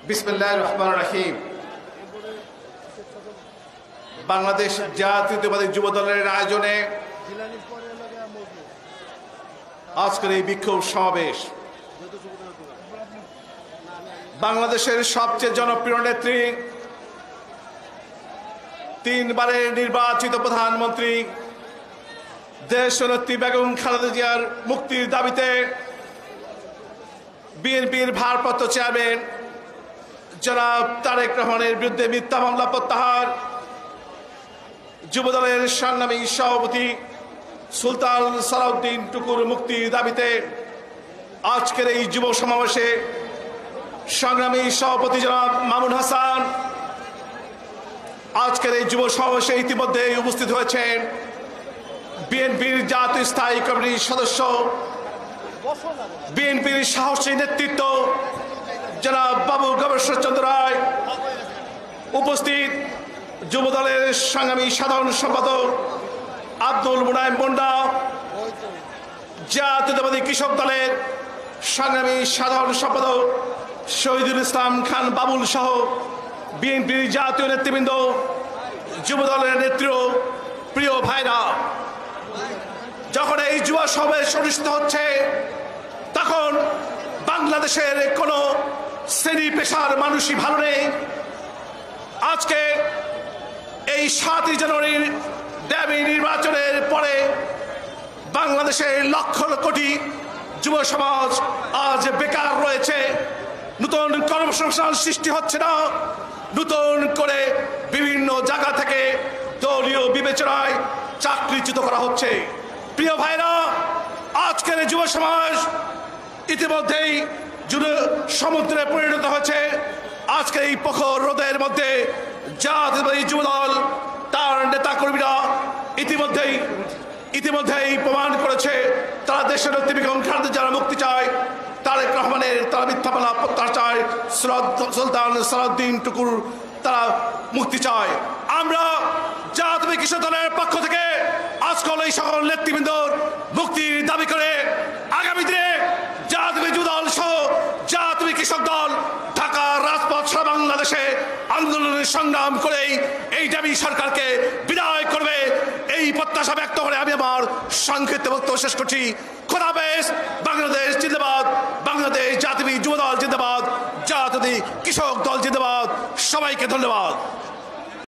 বিসমিল্লাহির রহমানির রহিম। বাংলাদেশ জাতীয়তাবাদী যুব দলের আয়োজনে আজকের এই বিক্ষোভ সমাবেশ বাংলাদেশের সবচেয়ে জনপ্রিয় নেত্রী, তিনবারের নির্বাচিত প্রধানমন্ত্রী দেশনেত্রী বেগম খালেদা জিয়ার মুক্তির দাবিতে বিএনপির ভারপ্রাপ্ত চেয়ারম্যান জনাব তারেক রহমানের বিরুদ্ধে মিথ্যা মামলা প্রত্যাহার, যুবদলের সংগ্রামী সভাপতি সুলতান সালাউদ্দিন টুকুর মুক্তির দাবিতে আজকের এই যুব সমাবেশে সংগ্রামী সভাপতি জনাব মামুন হাসান, আজকের এই যুব সমাবেশে ইতিমধ্যে উপস্থিত হয়েছেন বিএনপির জাতীয় স্থায়ী কমিটির সদস্য, বিএনপির সাহসী নেতৃত্ব জনাব বাবু গবেষণ চন্দ্র রায়, উপস্থিত যুবদলের সংগ্রামী সাধারণ সম্পাদক আব্দুল মুনায়েম মুন্ডা, জাতীয়তাবাদী কৃষক দলের সংগ্রামী সাধারণ সম্পাদক শহীদুল ইসলাম খান বাবুল সহ বিএনপির জাতীয় নেতৃবৃন্দ, যুবদলের নেতৃত্ব, প্রিয় ভাইরা, যখন এই যুব সমাবেশ অনুষ্ঠিত হচ্ছে তখন বাংলাদেশের কোনো শ্রেণী পেশার মানুষই ভালো নেই। আজকে এই 7 জানুয়ারির দাবি নির্বাচনের পরে বাংলাদেশের লক্ষ কোটি যুব সমাজ আজ বেকার রয়েছে, নতুন কর্মসংস্থান সৃষ্টি হচ্ছে না, নতুন করে বিভিন্ন জায়গা থেকে দলীয় বিবেচনায় চাকরিচ্যুত করা হচ্ছে। প্রিয় ভাইরা, আজকের যুব সমাজ ইতিমধ্যেই সমুদ্রে পরিণত হয়েছে। আজকে এই প্রখর রোদের মধ্যে জাতীয়তাবাদী যুবদল তার নেতা কর্মীরা ইতিমধ্যেই প্রমাণ করেছে তারা দেশের নেত্রী বেগম খালেদা জিয়ার মুক্তি চায়, তারেক রহমানের তারা মিথ্যা মামলা প্রত্যাহার চায়, সুলতান সালাউদ্দিন টুকুর তারা মুক্তি চায়। আমরা জাতীয় কৃষক দলের পক্ষ থেকে আজকাল এই সকল নেতৃবৃন্দর মুক্তির দাবি করে আগামী দিনে জাতীয় যুব দল সহ জাতীয় কৃষক দল ঢাকার রাজপথ সারা বাংলাদেশে আন্দোলনের সংগ্রাম করেই এই দাবি সরকারকে বিদায় করবে, এই প্রত্যাশা ব্যক্ত করে আমি আমার সংক্ষিপ্ত বক্তব্য শেষ করছি। খোদা হাফেজ। বাংলাদেশ জিন্দাবাদ, বাংলাদেশ জাতীয় যুব দল জিন্দাবাদ, জাতীয় কৃষক দল জিন্দাবাদ। সবাইকে ধন্যবাদ।